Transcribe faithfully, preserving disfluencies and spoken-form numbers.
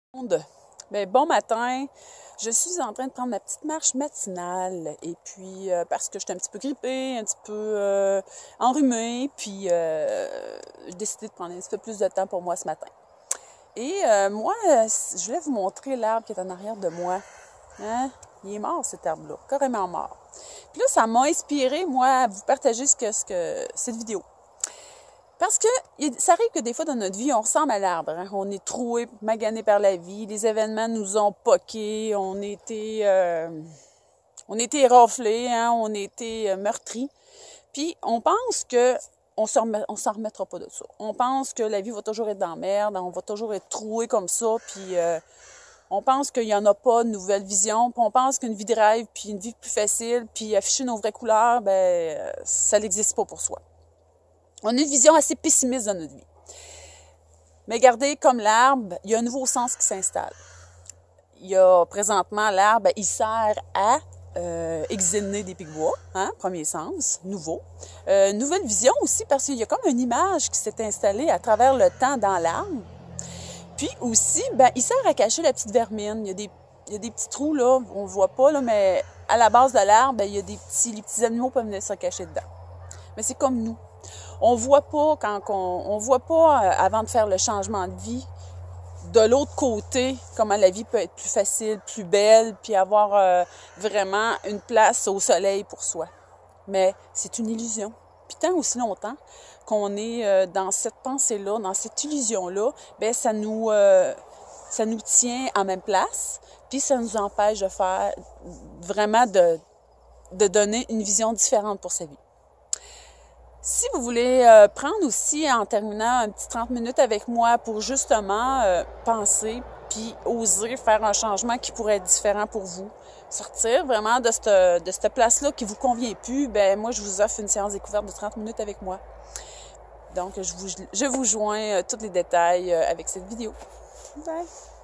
monde. Bien, bon matin, je suis en train de prendre ma petite marche matinale et puis euh, parce que j'étais un petit peu grippée, un petit peu euh, enrhumée, puis euh, j'ai décidé de prendre un petit peu plus de temps pour moi ce matin. Et euh, moi, je voulais vous montrer l'arbre qui est en arrière de moi. Hein? Il est mort cet arbre-là, carrément mort. Puis là, ça m'a inspiré, moi, à vous partager ce que, ce que, cette vidéo. Parce que ça arrive que des fois dans notre vie, on ressemble à l'arbre. Hein? On est troué, magané par la vie. Les événements nous ont poqués. On était, euh, on était raflés, hein? On était euh, meurtris. Puis on pense que on s'en remet, on s'en remettra pas de ça. On pense que la vie va toujours être dans la merde. On va toujours être troué comme ça. Puis euh, on pense qu'il n'y en a pas de nouvelle vision. Puis on pense qu'une vie de rêve, puis une vie plus facile, puis afficher nos vraies couleurs, ben ça n'existe pas pour soi. On a une vision assez pessimiste dans notre vie. Mais regardez, comme l'arbre, il y a un nouveau sens qui s'installe. Il y a présentement, l'arbre, il sert à euh, examiner des pics bois, hein, premier sens, nouveau. Euh, nouvelle vision aussi, parce qu'il y a comme une image qui s'est installée à travers le temps dans l'arbre. Puis aussi, ben, il sert à cacher la petite vermine. Il y a des, il y a des petits trous, là, on ne voit pas, là, mais à la base de l'arbre, ben, il y a des petits, les petits animaux peuvent venir se cacher dedans. Mais c'est comme nous. On voit pas quand on, on voit pas euh, avant de faire le changement de vie de l'autre côté comment la vie peut être plus facile, plus belle, puis avoir euh, vraiment une place au soleil pour soi. Mais c'est une illusion. Puis tant aussi longtemps qu'on est euh, dans cette pensée-là, dans cette illusion-là, ben ça nous euh, ça nous tient en même place, puis ça nous empêche de faire vraiment de de donner une vision différente pour sa vie. Si vous voulez euh, prendre aussi, en terminant, un petit trente minutes avec moi pour justement euh, penser puis oser faire un changement qui pourrait être différent pour vous, sortir vraiment de cette, de cette place-là qui vous convient plus, ben moi, je vous offre une séance découverte de trente minutes avec moi. Donc, je vous, je vous joins euh, tous les détails euh, avec cette vidéo. Bye!